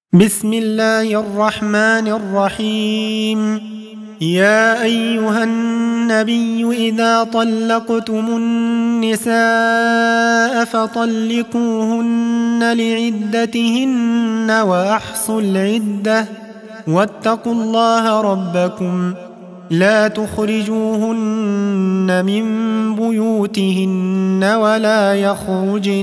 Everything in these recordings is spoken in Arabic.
بسم الله الرحمن الرحيم. يا أيها النبي إذا طلقتم النساء فطلقوهن لعدتهن وأحصوا العدة واتقوا الله ربكم لا تخرجوهن من بيوتهن ولا يخرجن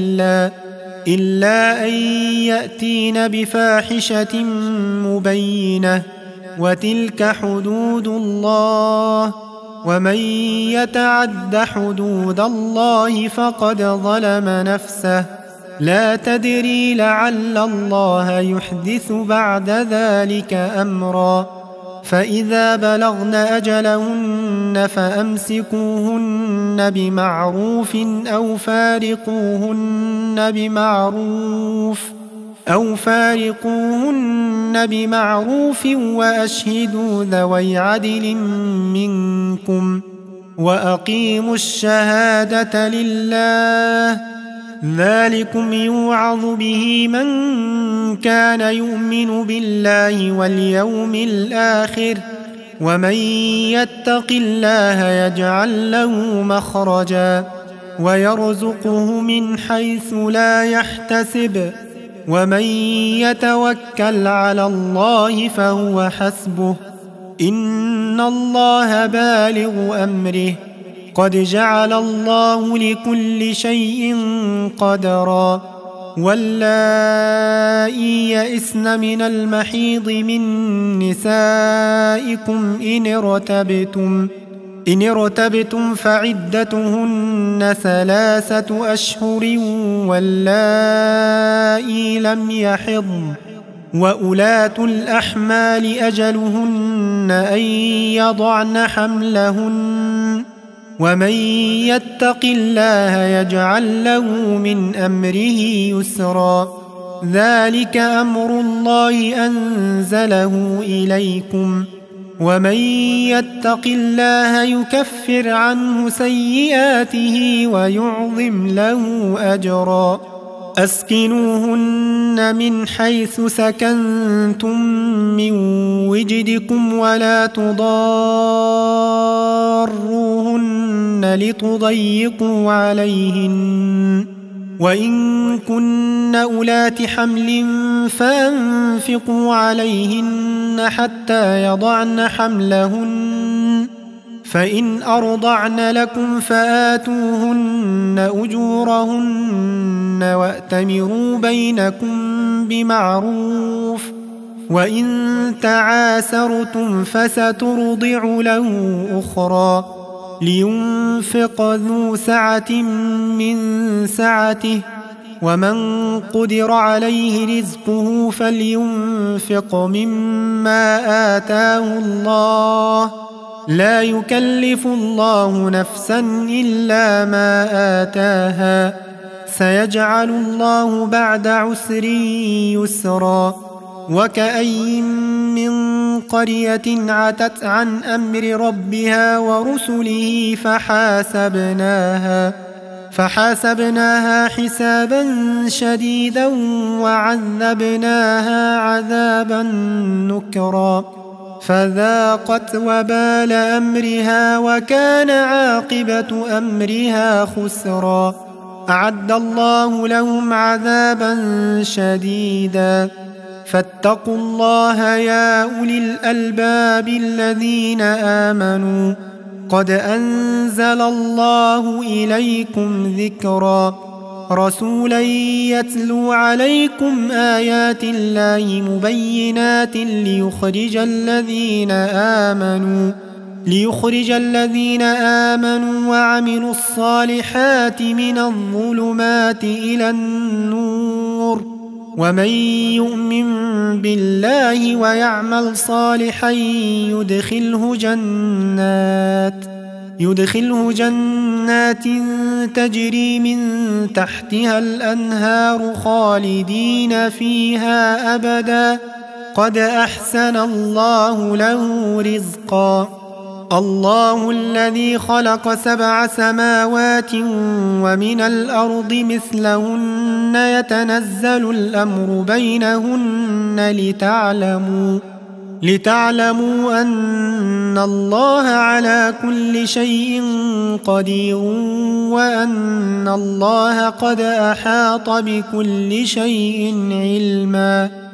إلا أن يأتين بفاحشة مبينة وتلك حدود الله ومن يتعد حدود الله فقد ظلم نفسه لا تدري لعل الله يحدث بعد ذلك أمرا فإذا بلغن أجلهن فأمسكوهن بمعروف أو فارقوهن بمعروف وأشهدوا ذوي عدل منكم وأقيموا الشهادة لله ذلكم يوعظ به من كان يؤمن بالله واليوم الآخر ومن يتق الله يجعل له مخرجا ويرزقه من حيث لا يحتسب ومن يتوكل على الله فهو حسبه إن الله بالغ أمره قد جعل الله لكل شيء قدرا واللائي يئسن من المحيض من نسائكم إن ارتبتم فعدتهن 3 أشهر واللائي لم يحضن وأولات الأحمال أجلهن أن يضعن حملهن ومن يتق الله يجعل له من أمره يسرا ذلك أمر الله أنزله إليكم ومن يتق الله يكفر عنه سيئاته ويعظم له أجرا أسكنوهن من حيث سكنتم من وجدكم ولا تضاروهن لتضيقوا عليهن وإن كن أولات حمل فأنفقوا عليهن حتى يضعن حملهن فإن أرضعن لكم فآتوهن أجورهن وأتمروا بينكم بمعروف وإن تعاسرتم فسترضع له أخرى لينفق ذو سعة من سعته ومن قدر عليه رزقه فلينفق مما آتاه الله لا يكلف الله نفسا إلا ما آتاها سيجعل الله بعد عسر يسرا وكأين من قرية عتت عن أمر ربها ورسله فحاسبناها حسابا شديدا وعذبناها عذابا نكرا فذاقت وبال أمرها وكان عاقبة أمرها خسرا أعد الله لهم عذابا شديدا فاتقوا الله يا أولي الألباب الذين آمنوا قد أنزل الله إليكم ذكرا رسولا يتلو عليكم آيات الله مبينات ليخرج الذين آمنوا وعملوا الصالحات من الظلمات إلى النور ومن يؤمن بالله ويعمل صالحا يدخله جنات تجري من تحتها الأنهار خالدين فيها أبدا قد أحسن الله له رزقا الله الذي خلق 7 سماوات ومن الأرض مثلهن يتنزل الأمر بينهن لتعلموا أن الله على كل شيء قدير وأن الله قد أحاط بكل شيء علما